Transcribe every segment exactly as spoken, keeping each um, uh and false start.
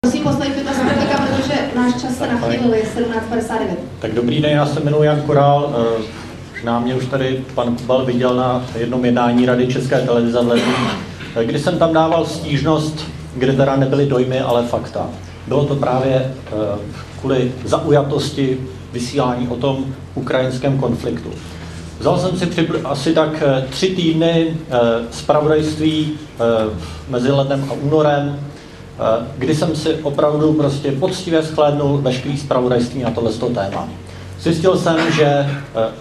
Prosím, poslední dotaz, protože náš čas se nachýlil, je sedmnáct padesát devět. Tak dobrý den, já se jmenuji Jan Koral. Na mě už tady pan Kubal viděl na jednom jednání Rady České televize v lednu, kdy jsem tam dával stížnost, kde teda nebyly dojmy, ale fakta. Bylo to právě kvůli zaujatosti vysílání o tom ukrajinském konfliktu. Vzal jsem si připl- asi tak tři týdny zpravodajství mezi lednem a únorem, kdy jsem si opravdu prostě poctivě shlédnul veškerý zpravodajství na tohleto téma. Zjistil jsem, že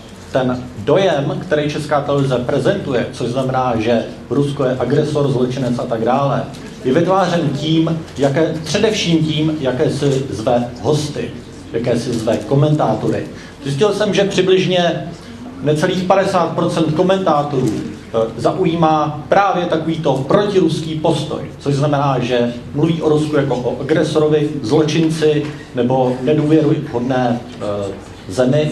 ten dojem, který Česká televize prezentuje, což znamená, že Rusko je agresor, zločinec a tak dále, je vytvářen tím, jaké, především tím, jaké si zve hosty, jaké si zve komentátory. Zjistil jsem, že přibližně necelých padesát procent komentátorů zaujímá právě takovýto protiruský postoj, což znamená, že mluví o Rusku jako o agresorovi, zločinci nebo nedůvěryhodné e, zemi.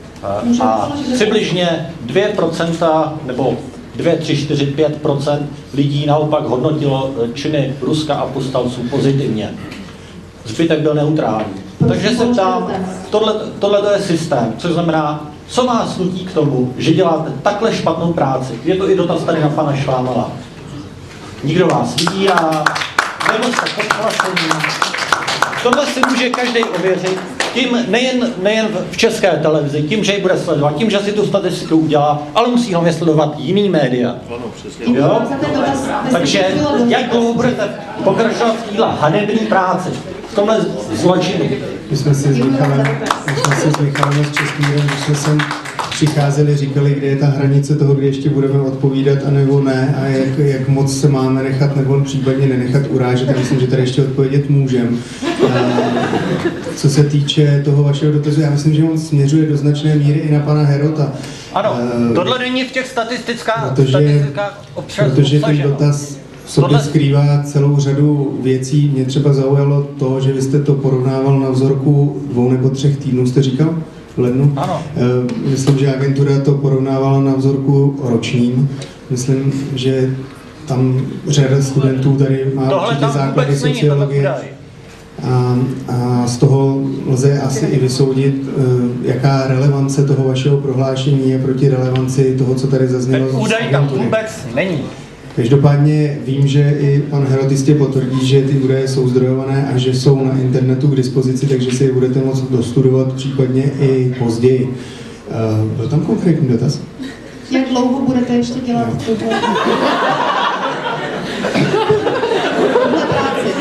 E, a přibližně dvě procenta nebo dva, tři, čtyři, pět procent lidí naopak hodnotilo činy Ruska a povstalců pozitivně. Zbytek byl neutrální. Takže se ptám, tohle, tohle to je systém, což znamená, co vás nutí k tomu, že děláte takhle špatnou práci? Je to i dotaz tady na pana Šlámala. Nikdo vás vydírá, nebo jste podplacení. Tohle si může každý ověřit, tím nejen, nejen v České televizi, tím, že ji bude sledovat, tím, že si tu statistiku udělá, ale musí hlavně sledovat jiný média. Ano, přesně. Jo? Takže jak dlouho budete pokračovat v téhle hanebné práci, v tomhle zločinu? My jsme si s Michalem, my jsme si s Michalem s Čestmírem, když jsme sem přicházeli, říkali, kde je ta hranice toho, kdy ještě budeme odpovídat, anebo ne, a jak, jak moc se máme nechat, nebo případně nenechat urážet, a myslím, že tady ještě odpovědět můžem. Co se týče toho vašeho dotazu, já myslím, že on směřuje do značné míry i na pana Herota. Ano, tohle není v těch statistikách, protože, statistikách občas protože ten dotaz v sobě tohle skrývá celou řadu věcí. Mě třeba zaujalo to, že vy jste to porovnával na vzorku dvou nebo třech týdnů, jste říkal? V lednu. Ano. Myslím, že agentura to porovnávala na vzorku ročním. Myslím, že tam řada studentů tady má určitě základy sociologie. A, a z toho lze asi i vysoudit, jaká relevance toho vašeho prohlášení je proti relevanci toho, co tady zaznělo. Ten údaj tam vůbec není. Každopádně vím, že i pan Herot jistě potvrdí, že ty údaje jsou zdrojované a že jsou na internetu k dispozici, takže si je budete moct dostudovat případně i později. Uh, byl tam konkrétní dotaz? Jak dlouho budete ještě dělat tuhle práci?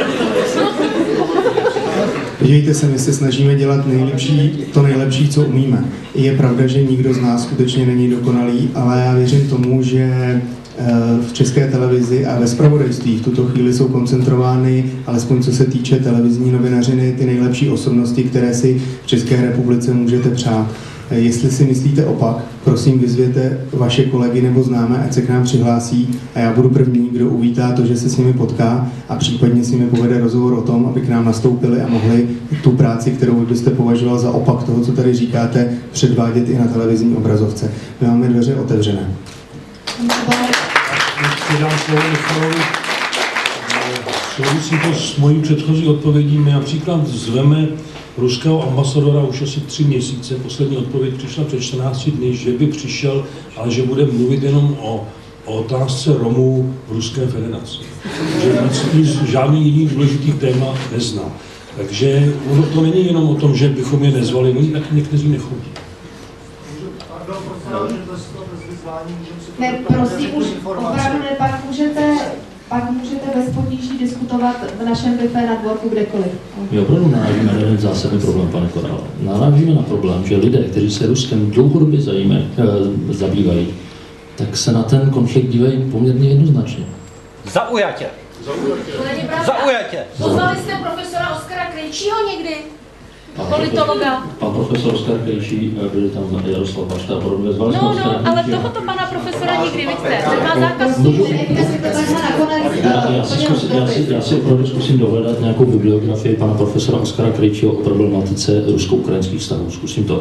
Podívejte se, my se snažíme dělat nejlepší, to nejlepší, co umíme. Je pravda, že nikdo z nás skutečně není dokonalý, ale já věřím tomu, že v České televizi a ve zpravodajství v tuto chvíli jsou koncentrovány, alespoň co se týče televizní novinařiny, ty nejlepší osobnosti, které si v České republice můžete přát. Jestli si myslíte opak, prosím vyzvěte vaše kolegy nebo známé, ať se k nám přihlásí a já budu první, kdo uvítá to, že se s nimi potká a případně s nimi povede rozhovor o tom, aby k nám nastoupili a mohli tu práci, kterou byste považoval za opak toho, co tady říkáte, předvádět i na televizní obrazovce. My máme dveře otevřené. Předám slovo Michalovi. Souvisí to s mojí předchozí odpovědí. My například zveme ruského ambasadora už asi tři měsíce. Poslední odpověď přišla před čtrnácti dny, že by přišel, ale že bude mluvit jenom o, o otázce Romů v Ruské federaci. Že nic, žádný jiný důležitý téma nezná. Takže ono to není jenom o tom, že bychom je nezvali, oni taky někteří nechodí. Ne, prosím, už opravdu ne, pak můžete, pak můžete bez potíží diskutovat v našem Wi-Fi na dvorku kdekoliv. My opravdu narážíme na jeden zásadní problém, pane Korále. Narážíme na problém, že lidé, kteří se Ruskem dlouhodobě zajímají, e, zabývají, tak se na ten konflikt dívají poměrně jednoznačně. Zaujatě. Zaujatě. Poznali jste profesora Oskara Krejčího někdy? Politologa. Pan profesor Oskar Krejčí, byli tam Jaroslav Bašta a podobně. No, no, ale tohoto pana profesora nikdy, vidíte, ten má zákaz služby. Já, si zkusím, já, si, já si opravdu zkusím dohledat nějakou bibliografii pana profesora Oskara Krejčího o problematice rusko-ukrajinských vztahů. Zkusím to.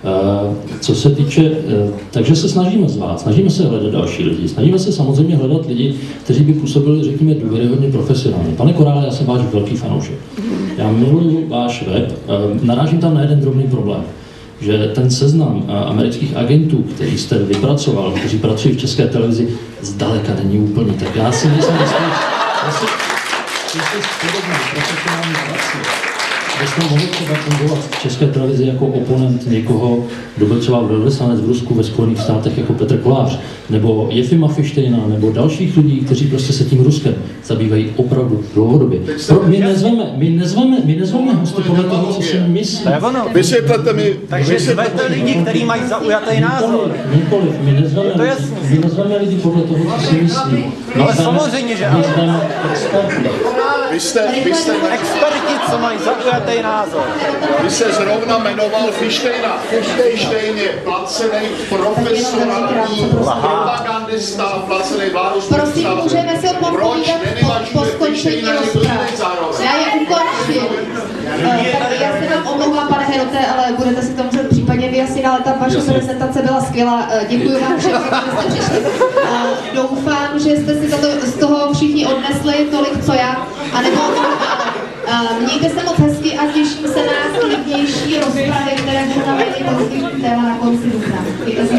Co se týče, takže se snažíme zvát, snažíme se hledat další lidi, snažíme se samozřejmě hledat lidi, kteří by působili, řekněme, důvěryhodně profesionálně. Pane Korále, já jsem váš velký fanoušek. Já miluji váš web, narážím tam na jeden drobný problém, že ten seznam amerických agentů, který jste vypracoval, kteří pracují v České televizi, zdaleka není úplný. Tak já si nejsem jistý, jestli jste podobnou profesionální prací, byste mohli třeba fungovat v České televizi jako oponent někoho, kdo byl třeba velvyslanec v Rusku, ve Spojených státech jako Petr Kolář, nebo Jefima Fištejna, nebo dalších lidí, kteří prostě se tím Ruskem zabývají opravdu dlouhodobě. Pro, my nezveme, my nezveme, my nezveme hosty podle toho, co si myslí. Vysvětlete mi. Takže zvete lidi, kteří mají zaujatý názor. Nikoliv, my nezveme, to lidi, my nezveme lidi podle toho, co si myslí. No ale samozřejmě, že ano. Vy jste, vy jste, Experti, co mají zaujatý názor. vy jste zrovna jmenoval Fištejna. Fištejn je placený profesionální propagandista, placený vládou. Prosím, můžeme se odpovídat po, po skončení rozpravy. Já je ukončím. Uh, já se vám omlouvám, pane Herote, ale budete si to muset případně vyjasnit, ale ta vaše prezentace byla skvělá. Uh, děkuji vám všem, že jste přišli. Uh, doufám, že jste si tato, z toho všichni odnesli tolik, co já. A nebo, uh, mějte se moc hezky a těším se na klidnější rozpravy, které budou na méně téma na konci dubna.